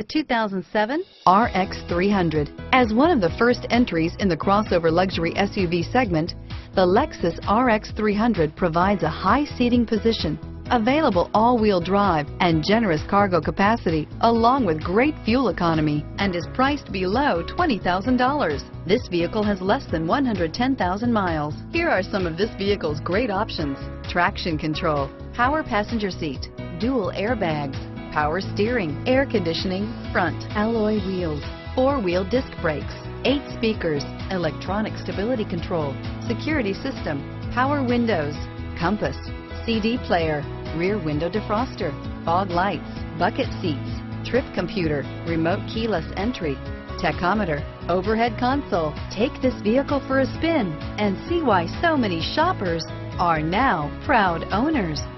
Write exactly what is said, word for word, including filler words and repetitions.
The two thousand seven R X three hundred. As one of the first entries in the crossover luxury S U V segment, the Lexus R X three hundred provides a high seating position, available all-wheel drive, and generous cargo capacity, along with great fuel economy, and is priced below twenty thousand dollars. This vehicle has less than one hundred ten thousand miles. Here are some of this vehicle's great options: traction control, power passenger seat, dual airbags, power steering, air conditioning, front alloy wheels, four-wheel disc brakes, eight speakers, electronic stability control, security system, power windows, compass, C D player, rear window defroster, fog lights, bucket seats, trip computer, remote keyless entry, tachometer, overhead console. Take this vehicle for a spin and see why so many shoppers are now proud owners.